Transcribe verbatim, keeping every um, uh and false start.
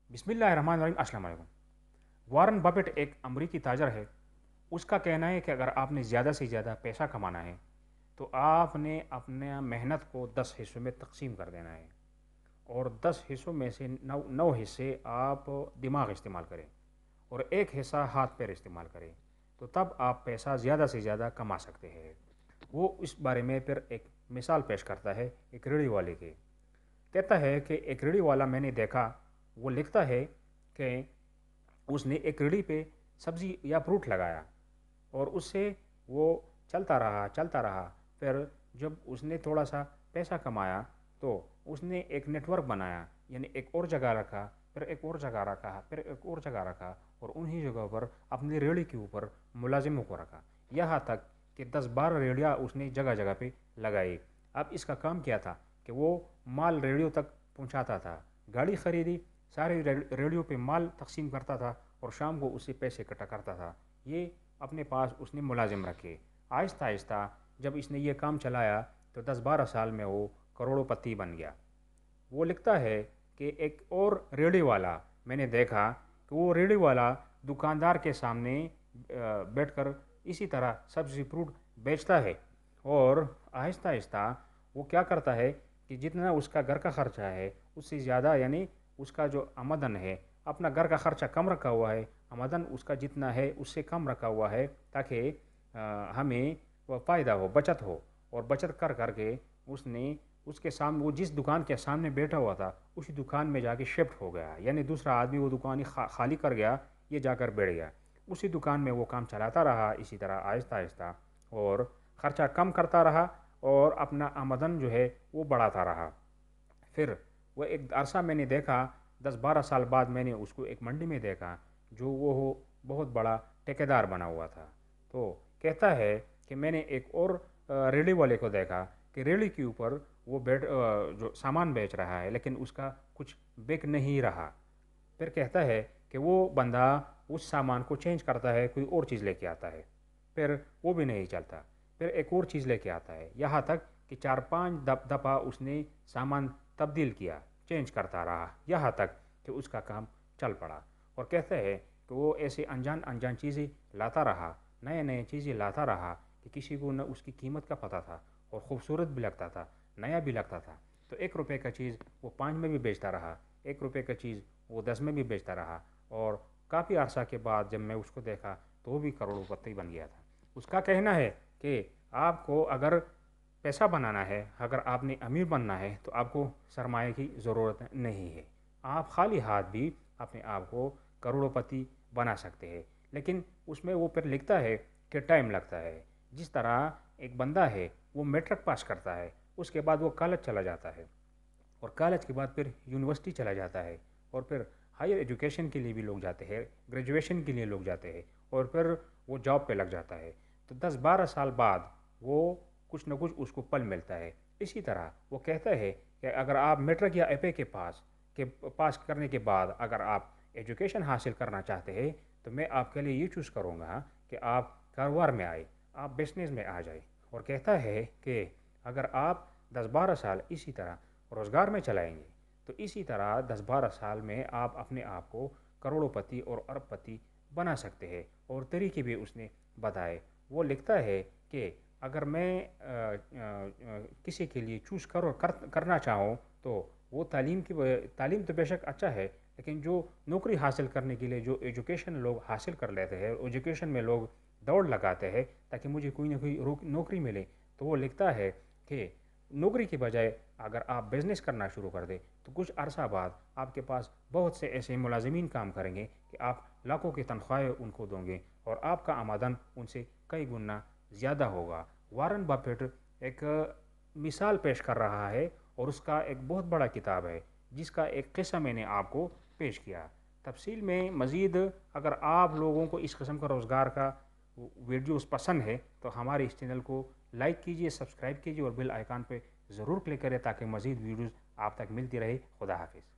بسم اللہ الرحمن الرحیم۔ السلام علیکم۔ وارن بفیٹ ایک امریکی تاجر ہے۔ اس کا کہنا ہے کہ اگر آپ نے زیادہ سے زیادہ پیسہ کمانا ہے تو آپ نے اپنے محنت کو دس حصوں میں تقسیم کر دینا ہے، اور دس حصوں میں سے نو نو حصے آپ دماغ استعمال کریں اور ایک حصہ ہاتھ پیر استعمال کریں، تو تب آپ پیسہ زیادہ سے زیادہ کما سکتے ہیں۔ وہ اس بارے میں پھر ایک مثال پیش کرتا ہے ایک ریڑھی والے کے۔ کہتا ہے کہ ایک ریڑھی والا میں نے دیکھا، وہ لکھتا ہے کہ اس نے ایک ریڑھی پہ سبزی یا فروٹ لگایا اور اس سے وہ چلتا رہا چلتا رہا پھر جب اس نے تھوڑا سا پیسہ کمایا تو اس نے ایک نیٹ ورک بنایا، یعنی ایک اور جگہ رکھا، پھر ایک اور جگہ رکھا، پھر ایک اور جگہ رکھا، اور انہی جگہوں پر اپنی ریڑھی کے اوپر ملازموں کو رکھا، یہاں تک کہ دس بارہ ریڑھیاں اس نے جگہ جگہ پہ لگائی۔ اب اس کا کام کیا تھا کہ وہ مال ریڑھیوں تک پہنچاتا تھا، گاڑی خریدی، سارے ریڑھیوں پہ مال تقسیم کرتا تھا اور شام کو اس سے پیسے اکٹھا کرتا تھا۔ یہ اپنے پاس اس نے ملازم رکھے۔ آہستہ آہستہ جب اس نے یہ کام چلایا تو دس بارہ سال میں وہ کروڑوں پتی بن گیا۔ وہ لکھتا ہے کہ ایک اور ریڑھی والا میں نے دیکھا کہ وہ ریڑھی والا دکاندار کے سامنے بیٹھ کر اسی طرح سبزی فروٹ بیچتا ہے، اور آہستہ آہستہ وہ کیا کرتا ہے کہ جتنا اس کا گھر کا خرچہ ہے اس سے زیادہ، یعنی اس کا جو آمدن ہے، اپنا گھر کا خرچہ کم رکھا ہوا ہے، آمدن اس کا جتنا ہے اس سے کم رکھا ہوا ہے تاکہ ہمیں وہ فائدہ ہو، بچت ہو، اور بچت کر کر کے اس نے اس کے سامنے، وہ جس دکان کے سامنے بیٹھا ہوا تھا اسی دکان میں جا کے شفٹ ہو گیا، یعنی دوسرا آدمی وہ دکان خالی کر گیا، یہ جا کر بیٹھ گیا، اسی دکان میں وہ کام چلاتا رہا اسی طرح آہستہ آہستہ، اور خرچہ کم کرتا رہا اور اپنا آمدن جو ہے وہ بڑھاتا رہا۔ پھر وہ ایک عرصہ میں نے دیکھا، دس بارہ سال بعد میں نے اس کو ایک منڈی میں دیکھا جو وہ بہت بڑا ٹھیکیدار بنا ہوا تھا۔ تو کہتا ہے کہ میں نے ایک اور ریڑھی والے کو دیکھا کہ ریڑھی کے اوپر وہ بیٹھ جو سامان بیچ رہا ہے لیکن اس کا کچھ بک نہیں رہا۔ پھر کہتا ہے کہ وہ بندہ اس سامان کو چینج کرتا ہے، کوئی اور چیز لے کے آتا ہے، پھر وہ بھی نہیں چلتا، پھر ایک اور چیز لے کے آتا ہے، یہاں تک کہ چار پانچ دفعہ اس نے سامان تبدیل کیا، چینج کرتا رہا، یہاں تک کہ اس کا کام چل پڑا۔ اور کہتا ہے کہ وہ ایسے انجان انجان چیزیں لاتا رہا، نئے نئے چیزیں لاتا رہا کہ کسی کو نہ اس کی قیمت کا پتہ تھا، اور خوبصورت بھی لگتا تھا، نیا بھی لگتا تھا، تو ایک روپے کا چیز وہ پانچ میں بھی بیچتا رہا، ایک روپے کا چیز وہ دس میں بھی بیچتا رہا، اور کافی عرصہ کے بعد جب میں اس کو دیکھا تو وہ بھی کروڑوں پتی بن گیا تھا۔ اس کا کہنا ہے کہ آپ کو اگر پیسہ بنانا ہے، اگر آپ نے امیر بننا ہے تو آپ کو سرمایہ کی ضرورت نہیں ہے، آپ خالی ہاتھ بھی اپنے آپ کو کروڑوں پتی بنا سکتے ہیں، لیکن اس میں وہ پھر لکھتا ہے کہ ٹائم لگتا ہے۔ جس طرح ایک بندہ ہے وہ میٹرک پاس کرتا ہے، اس کے بعد وہ کالج چلا جاتا ہے، اور کالج کے بعد پھر یونیورسٹی چلا جاتا ہے، اور پھر ہائر ایجوکیشن کے لیے بھی لوگ جاتے ہیں، گریجویشن کے لیے لوگ جاتے ہیں، اور پھر وہ جاب پہ لگ جاتا ہے، تو دس بارہ سال بعد وہ کچھ نہ کچھ اس کو پل ملتا ہے۔ اسی طرح وہ کہتا ہے کہ اگر آپ میٹرک یا ایف اے کے پاس کے پاس کرنے کے بعد اگر آپ ایجوکیشن حاصل کرنا چاہتے ہیں تو میں آپ کے لیے یہ چوز کروں گا کہ آپ کاروبار میں آئے، آپ بزنس میں آ جائے، اور کہتا ہے کہ اگر آپ دس بارہ سال اسی طرح روزگار میں چلائیں گے تو اسی طرح دس بارہ سال میں آپ اپنے آپ کو کروڑوں پتی اور ارب پتی بنا سکتے ہیں، اور طریقے بھی اس نے بتائے۔ وہ لکھتا ہے کہ اگر میں کسی کے لیے چوز کرو کرنا چاہوں تو وہ تعلیم کی تعلیم تو بے شک اچھا ہے، لیکن جو نوکری حاصل کرنے کے لیے جو ایجوکیشن لوگ حاصل کر لیتے ہیں، ایجوکیشن میں لوگ دوڑ لگاتے ہیں تاکہ مجھے کوئی نہ کوئی نوکری ملے، تو وہ لکھتا ہے کہ نوکری کے بجائے اگر آپ بزنس کرنا شروع کر دیں تو کچھ عرصہ بعد آپ کے پاس بہت سے ایسے ملازمین کام کریں گے کہ آپ لاکھوں کی تنخواہیں ان کو دیں گے، اور آپ کا آمدن ان سے کئی گنا زیادہ ہوگا۔ وارن بفیٹ ایک مثال پیش کر رہا ہے، اور اس کا ایک بہت بڑا کتاب ہے جس کا ایک قصہ میں نے آپ کو پیش کیا۔ تفصیل میں مزید اگر آپ لوگوں کو اس قسم کا روزگار کا ویڈیوز پسند ہے تو ہمارے اس چینل کو لائک کیجئے، سبسکرائب کیجئے، اور بیل آئیکن پہ ضرور کلک کریں تاکہ مزید ویڈیوز آپ تک ملتی رہے۔ خدا حافظ۔